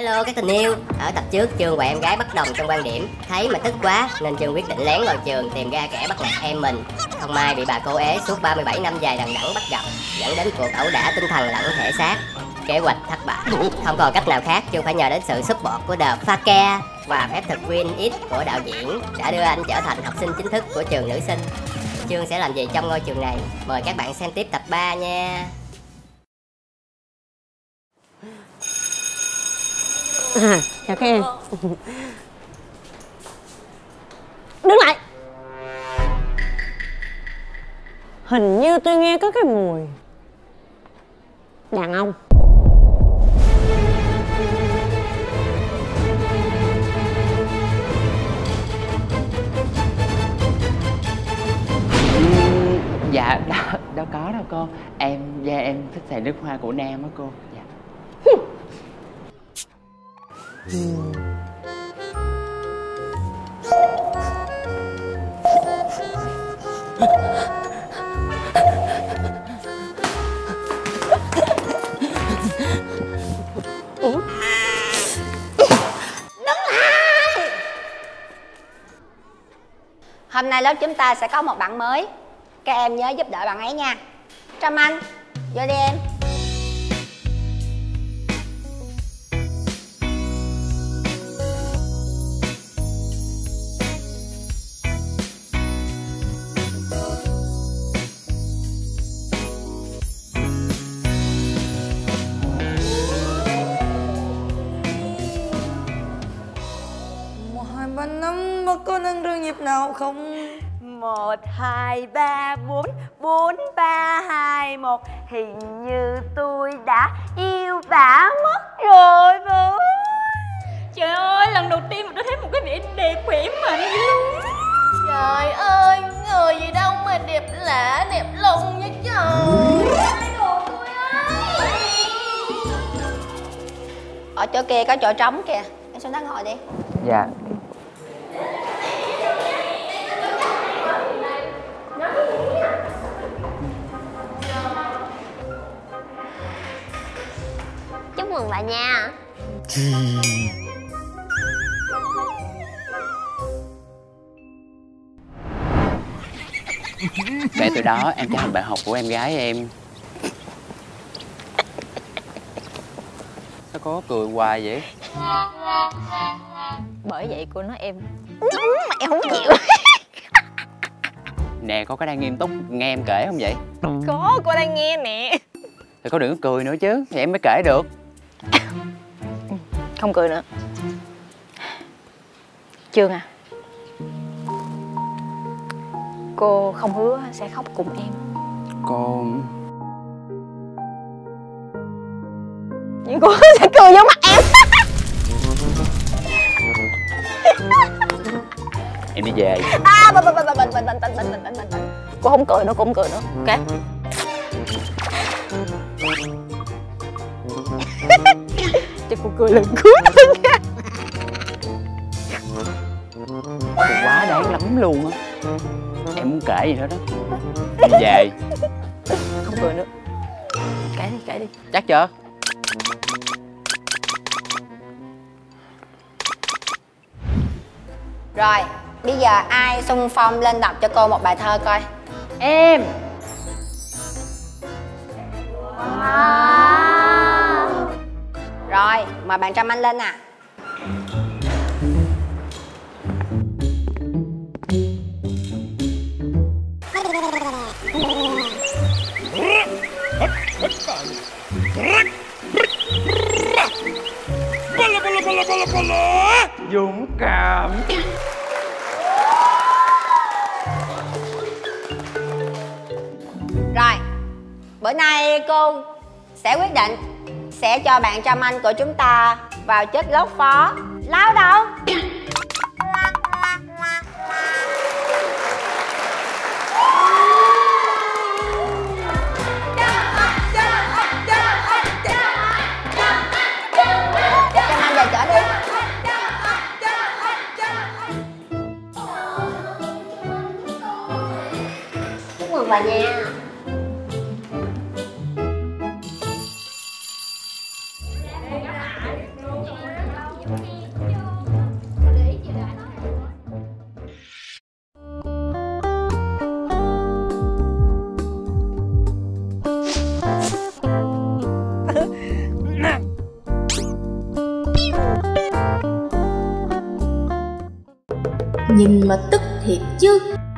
Hello các tình yêu. Ở tập trước Trường và em gái bất đồng trong quan điểm, thấy mà tức quá nên Trường quyết định lén vào trường tìm ra kẻ bắt nạt em mình. Không may bị bà cô ế suốt 37 năm dài đằng đẵng bắt gặp, dẫn đến cuộc ẩu đả tinh thần lẫn thể xác. Kế hoạch thất bại. Không còn cách nào khác, Trường phải nhờ đến sự support của The Fake và phép thực Win X của đạo diễn đã đưa anh trở thành học sinh chính thức của trường nữ sinh. Trường sẽ làm gì trong ngôi trường này? Mời các bạn xem tiếp tập 3 nha. Chào các em. Đứng lại. Hình như tôi nghe có cái mùi đàn ông. Dạ đâu có đâu cô. Em thích xài nước hoa của Nam á cô. Dạ. Hôm nay lớp chúng ta sẽ có một bạn mới. Các em nhớ giúp đỡ bạn ấy nha. Trâm Anh, vô đi em. Một, hai, ba, năm, có nâng rương nhịp nào không? 1, 2, 3, 4, 4, 3, 2, 1. Hình như tôi đã yêu bà mất rồi bố. Trời ơi, lần đầu tiên mà tôi thấy một cái vẻ đẹp khỏe mạnh vậy luôn. Trời ơi, người gì đâu mà đẹp lạ, đẹp lùng vậy trời. Ở chỗ kia có chỗ trống kìa. Em xuống đó ngồi đi. Dạ. Chúc mừng bà nha. Kể từ đó em trở thành bạn học của em gái em. Sao có cười hoài vậy? Bởi vậy cô nói em Mà em không chịu. Nè, có cái đang nghiêm túc nghe em kể không vậy? có, cô đang nghe nè. Thì có đừng có cười nữa chứ, vậy em mới kể được. Không cười nữa. Trường à, cô không hứa sẽ khóc cùng em. Cô... Nhưng cô sẽ cười vô mặt em. Em đi về. Bình. Cô không cười nữa, cô không cười nữa. Ok. Cho cô cười lần cuối thôi nha. Cô quá đáng lắm luôn á. Em muốn kể gì nữa đó. Em về. Không cười nữa. Kể đi. Chắc chưa? Rồi, bây giờ ai xung phong lên đọc cho cô một bài thơ coi. Em. Rồi, mời bạn Trâm Anh lên nè. Dũng cảm. Rồi, bữa nay cô sẽ quyết định sẽ cho bạn Trâm Anh của chúng ta vào chết lớp phó. Lao đâu? Trâm Anh về chở đi. Chúc mừng bà nha. nhìn mà tức thiệt chứ.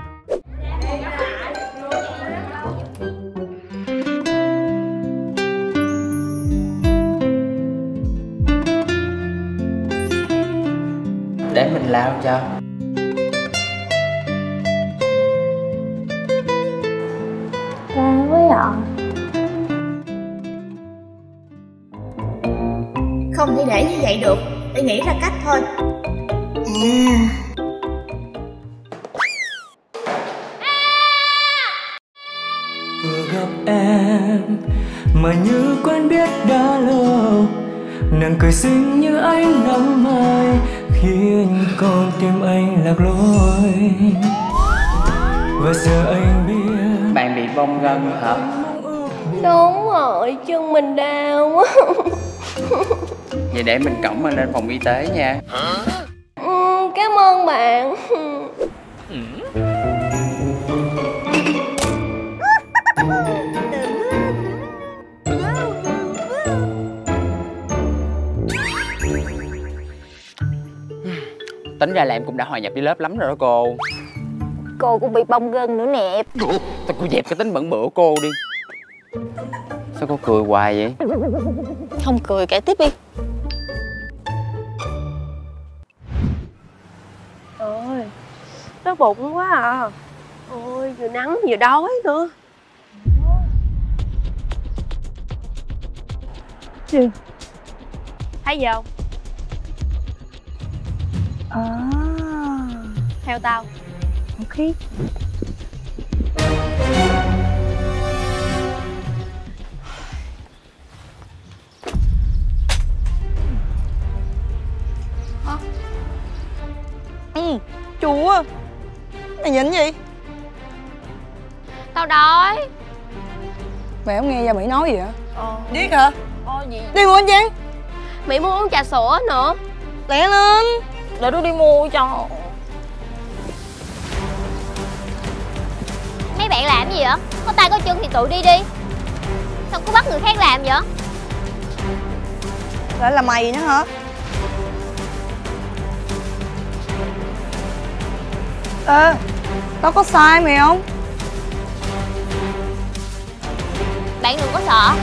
Để mình lau cho. Ra với ạ. Không thể để như vậy được, phải nghĩ ra cách thôi. Vừa gặp em mà như quen biết đã lâu, nàng cười xinh như ánh nắng mai khiến con tim anh lạc lối. Và giờ anh biết Bạn bị bong gân hả? Đúng rồi, chân mình đau quá. Vậy để mình cõng anh lên phòng y tế nha. Cảm ơn bạn. Tính ra là em cũng đã hòa nhập với lớp lắm rồi đó cô. Cô cũng bị bong gân nữa nè. Thôi cô dẹp cái tính bẩn bựa cô đi. Sao cô cười hoài vậy? Không cười, kể tiếp đi. Ôi, đói bụng quá à. Ôi, vừa nắng vừa đói nữa. Gì? Thấy gì không? Theo tao. Ok. Chùa. Mày nhìn gì? Tao đói. Mày không nghe ra Mỹ nói gì hả? Điếc hả? Gì? Đi mua anh Giang. Mỹ muốn uống trà sữa nữa. Lẹ lên. Để tôi đi mua cho. Mấy bạn làm gì vậy? Có tay có chân thì tự đi đi. Sao cứ bắt người khác làm vậy? Lại là mày nữa hả? Ê, tao có sai mày không? Bạn đừng có sợ.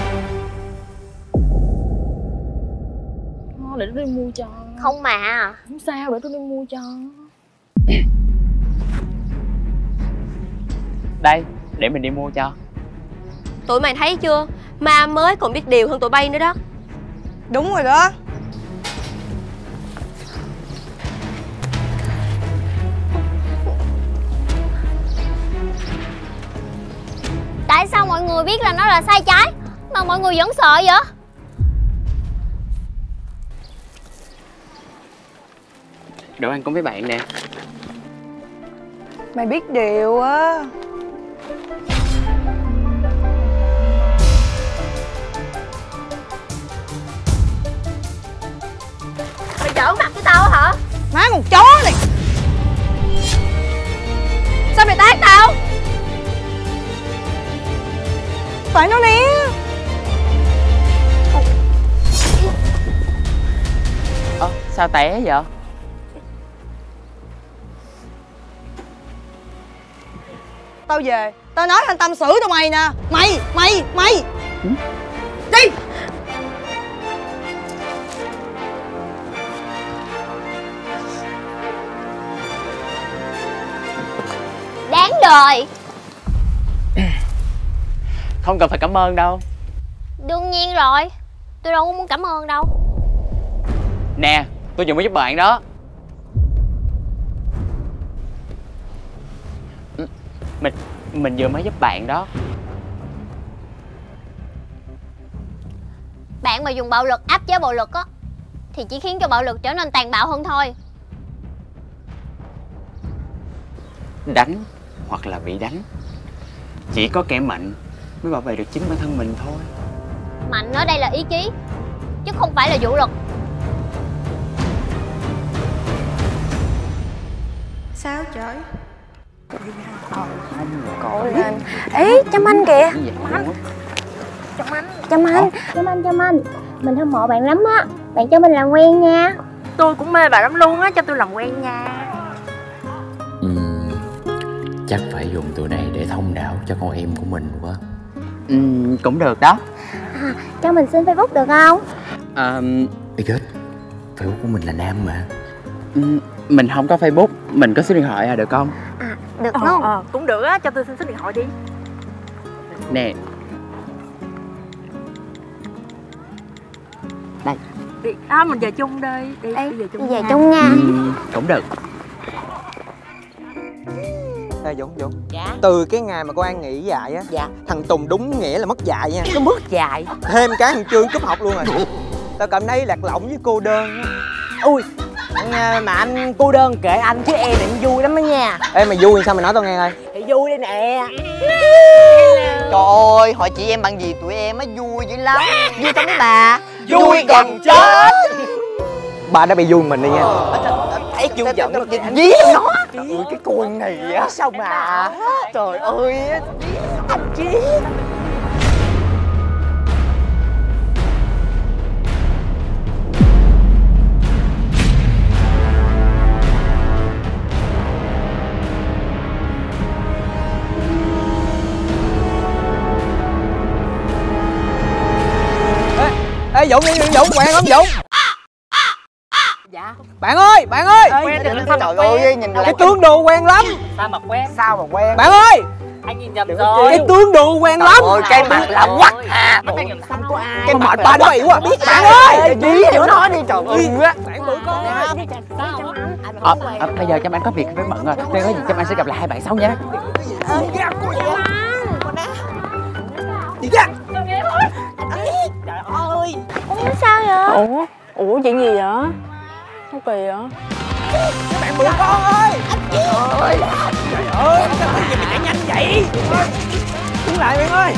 Để tôi đi mua cho. Không mà. Không sao, để tôi đi mua cho. Đây, để mình đi mua cho. Tụi mày thấy chưa? Ma mới còn biết điều hơn tụi bay nữa đó. Đúng rồi đó. Tại sao mọi người biết là nó là sai trái mà mọi người vẫn sợ vậy? Đồ ăn cùng với bạn nè. Mày biết điều á. Mày giỡn mặt với tao hả? Má con chó này. Sao mày tát tao? Tại nó nè. Sao té vậy? Tao về, tao nói anh tâm xử tụi mày nè. Mày đi. Đáng đời. Không cần phải cảm ơn đâu. Đương nhiên rồi. Tôi đâu có muốn cảm ơn đâu. Nè, tôi vừa mới giúp bạn đó. Mình vừa mới giúp bạn đó. Bạn mà dùng bạo lực áp chế bạo lực á thì chỉ khiến cho bạo lực trở nên tàn bạo hơn thôi. Đánh hoặc là bị đánh, chỉ có kẻ mạnh mới bảo vệ được chính bản thân mình thôi. Mạnh ở đây là ý chí, chứ không phải là vũ lực. Sao trời? Cổ lên. Ê, chăm anh kìa. Chăm anh. Mình hâm mộ bạn lắm á. Bạn cho mình làm quen nha. Tôi cũng mê bà lắm luôn á, cho tôi làm quen nha. dùng tụi này để thông đạo cho con em của mình quá. Cũng được đó. Cho mình xin Facebook được không? Bigot, Facebook của mình là nam mà. Mình không có Facebook, mình có số điện thoại được không? Được không? Cũng được á, cho tôi xin số điện thoại đi. Nè. Đây. Đi, mình về chung đây. Đi về chung. Về chung nha. Cũng được. Ê Dũng, Dạ. từ cái ngày mà cô An nghỉ dạy á, Dạ. thằng Tùng đúng nghĩa là mất dạy nha. Nó mất dạy. Thêm cái thằng Trương cúp học luôn rồi. Tao cảm thấy lạc lõng với cô đơn á. Ui, mà anh cô đơn kệ anh chứ em thì em vui lắm đó nha. Ê mày vui sao mày nói tao nghe coi. Thì vui đây nè. Trời ơi, hỏi chị em bằng gì tụi em á vui dữ lắm. Vui không mấy bà? Vui gần chết. Bà đã bị vui mình đi nha. Thấy chưa giận nó Dí nó. Ui cái con này á sao mà. Trời ơi, anh Chí. Ê Dũng, quen lắm Dũng. Dạ. Bạn ơi, Quen Trời ơi, nhìn cái tướng đồ quen lắm. Sao mà quen? Bạn ơi, Anh nhìn nhầm rồi. cái tướng đồ quen lắm. Ôi cái mặt là quắc à. Không có ai. Cái mặt ba nó bị quá. Bạn ơi, Dí nữa nói đi trời ơi. bạn bự con ơi. Bây giờ Trâm Anh có việc phải bận rồi, nên có gì Trâm Anh sẽ gặp lại hai bạn sau nha. Đi ra. Trời ơi. Sao vậy? Ủa chuyện gì vậy? Sao kỳ vậy? Bạn bự con ơi. Trời ơi, sao tự nhiên mày chạy nhanh vậy? Đứng lại bạn ơi.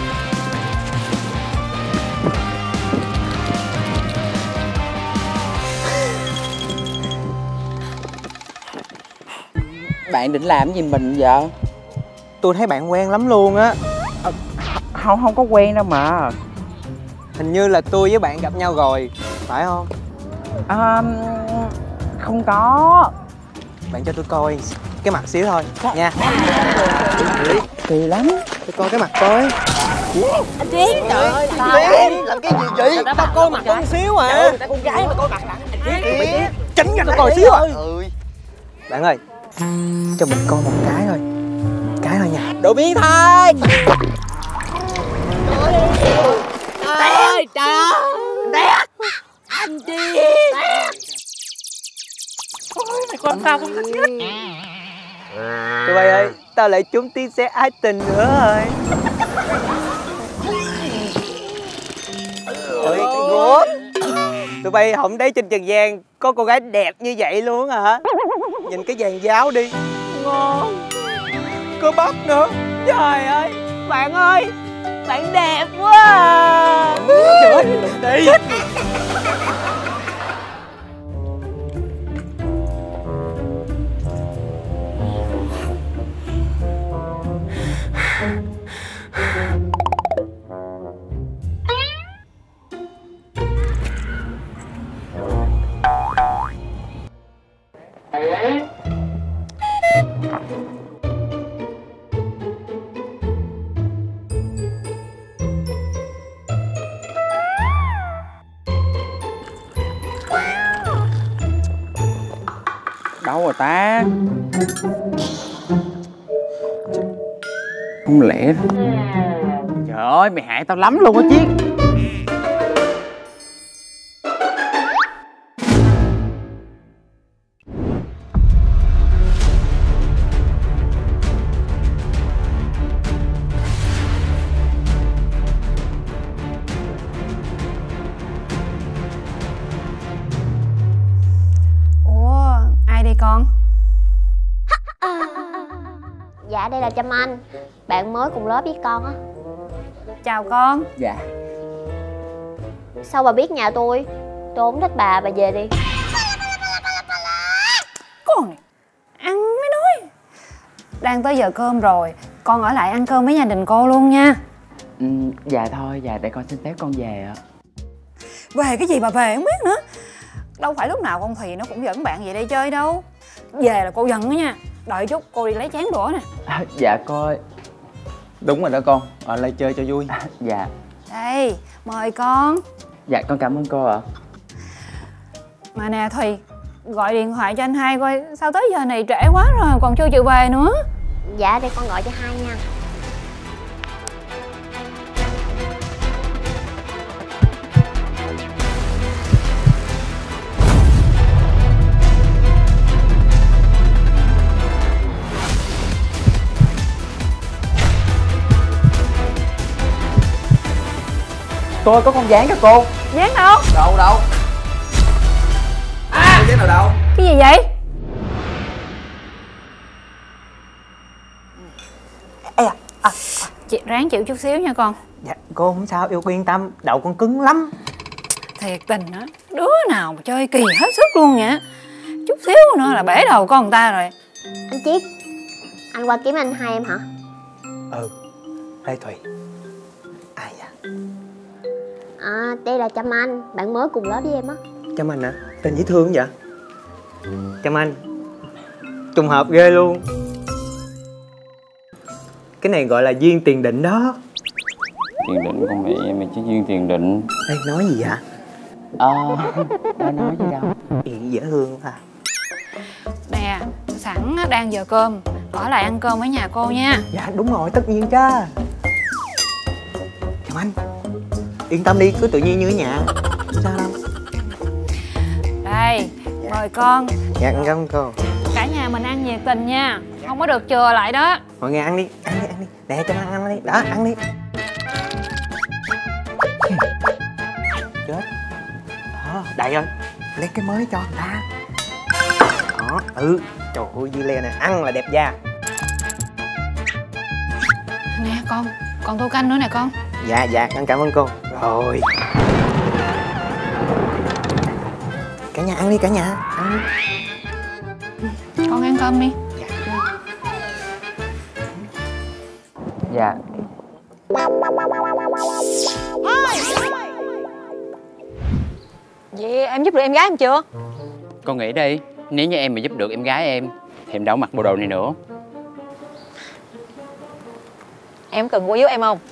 Bạn định làm gì mình vậy? Tôi thấy bạn quen lắm luôn á. Không có quen đâu mà. Hình như là tôi với bạn gặp nhau rồi, phải không? Không có. Bạn cho tôi coi cái mặt xíu thôi nha. Kỳ lắm. Tôi coi cái mặt coi. Anh Chí. Trời ơi, Tiến, làm cái gì vậy? Tao coi mặt con xíu mà. tại con gái mà coi mặt nặng. Anh Chí. Chỉnh ra tao coi xíu à. Ơi. Bạn ơi, cho mình coi một cái thôi. Cái thôi nha. Đồ biến thái. Trời ơi. Anh Chí. Ôi mày con sao không thích nhất. Tụi bay ơi, tao lại trúng tiếng xe ái tình nữa rồi. Ôi cái gốt. Tụi bay không thấy trên trần gian có cô gái đẹp như vậy luôn hả? Nhìn cái dàn giáo đi. Ngon. Có bắp nữa. Trời ơi, bạn đẹp quá à. Trời ơi, đi. Đâu rồi ta? Không lẽ... Trời ơi, mày hại tao lắm luôn á Chiết. Ủa, ai đây con? Dạ đây là Trâm Anh, bạn mới cùng lớp với con á. Chào con. Dạ. Sao bà biết nhà tôi không thích bà về đi. Con này, ăn mới nói. Đang tới giờ cơm rồi, con ở lại ăn cơm với gia đình cô luôn nha. Dạ thôi, dạ để con xin phép con về ạ. Về cái gì mà về không biết nữa. Đâu phải lúc nào con Thùy nó cũng dẫn bạn về đây chơi đâu. Về là cô giận đó nha. Đợi chút cô đi lấy chén đũa nè. Dạ cô ơi. Đúng rồi đó con, lại chơi cho vui. Dạ. Đây, mời con. Dạ con cảm ơn cô ạ. Mà nè Thùy, gọi điện thoại cho anh hai coi sao tới giờ này trễ quá rồi còn chưa chịu về nữa. Dạ để con gọi cho hai nha. Tôi có con dán cho cô. Dán đâu? Đâu? Dán đâu? Cái gì vậy? Chị ráng chịu chút xíu nha con. Dạ cô không sao, yêu yên tâm, đầu con cứng lắm. Thiệt tình á, đứa nào mà chơi kỳ hết sức luôn vậy. Chút xíu nữa là bể đầu con người ta rồi. Anh Chiết, anh qua kiếm anh hai em hả? Đây Thùy. Ai vậy? Đây là Trâm Anh, bạn mới cùng lớp với em á. Trâm Anh hả? Tên dễ thương vậy? Trâm Anh, trùng hợp ghê luôn. Cái này gọi là duyên tiền định đó. Tiền định con mẹ em chứ duyên tiền định. Ê, nói gì vậy? Đâu nói gì đâu. Dễ thương à. Nè, sẵn đang giờ cơm, ở lại ăn cơm ở nhà cô nha. Dạ đúng rồi, tất nhiên chứ. Trâm Anh, yên tâm đi, cứ tự nhiên như ở nhà. Không sao đâu. Đây, mời con. Dạ con cảm ơn cô. Cả nhà mình ăn nhiệt tình nha, không có được chừa lại đó. Mọi người ăn đi. Nè Trâm Anh ăn đi, đó ăn đi. Chết. Đó, đầy rồi. Lấy cái mới cho người ta. Đó, trời ơi dưa leo nè, ăn là đẹp da. Nè con, còn tô canh nữa nè con. Dạ, con cảm ơn cô. Rồi. Cả nhà ăn đi, cả nhà ăn đi. Con ăn cơm đi. Dạ. Vậy em giúp được em gái em chưa? Con nghĩ đi, nếu như em mà giúp được em gái em thì em đâu mặc bộ đồ này nữa. Em cần cô giúp em không?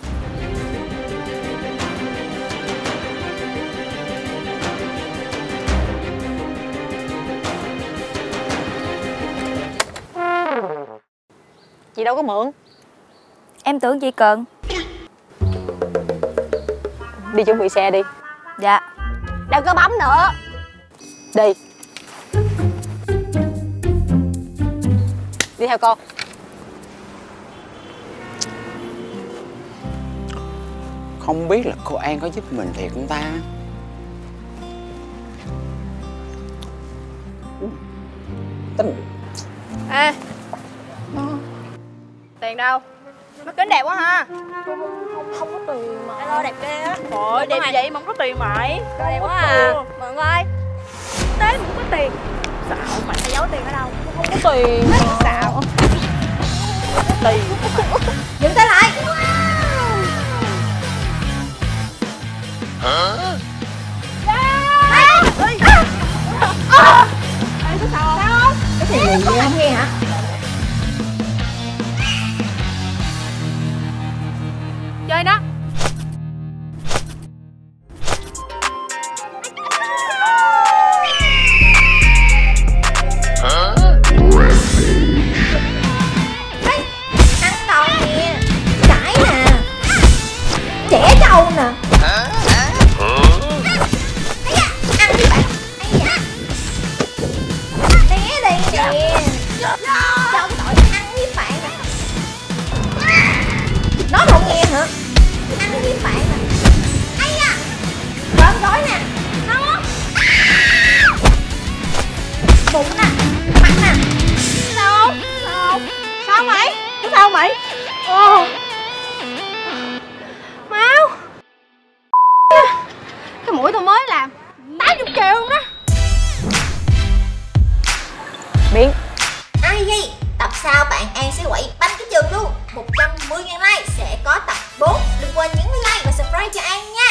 Chị đâu có mượn. Em tưởng chị cần. Đi chuẩn bị xe đi. Dạ. Đừng có bấm nữa. Đi. Đi theo con. Không biết là cô An có giúp mình thiệt không ta? Ê, tiền đâu? Mắt kính đẹp quá ha. Không có tiền mà. Alo đẹp ghê á. Trời đẹp vậy mà không có tiền mày. Đẹp quá à. Mượn ơi. Tế mà không có tiền. Xạo mày phải giấu tiền ở đâu? Không có tiền. Xạo. Tiền. Dừng tay lại. Hả? Ê, có sao không? Sao không? Cái gì gì vậy không nghe hả? Chơi đó. Ăn đòn nè. Cãi nè. Trẻ trâu nè. Ăn đi bạn. Né đây nè. Đâu tội ăn với bạn nè. Nói không nghe hả? Ăn với bạn nè. Ây da. Rợn gói nè. Nó. Bụng nè. Mặt nè. Sao? Sao? Sao mày? Sao mày? Máu. Cái mũi tôi mới làm 80 triệu luôn đó. Biến. Ai ghi? Tập sau bạn An sẽ quậy banh cái trường luôn. 110.000 like sẽ có tập 4. Đừng quên nhấn like và subscribe cho An nha.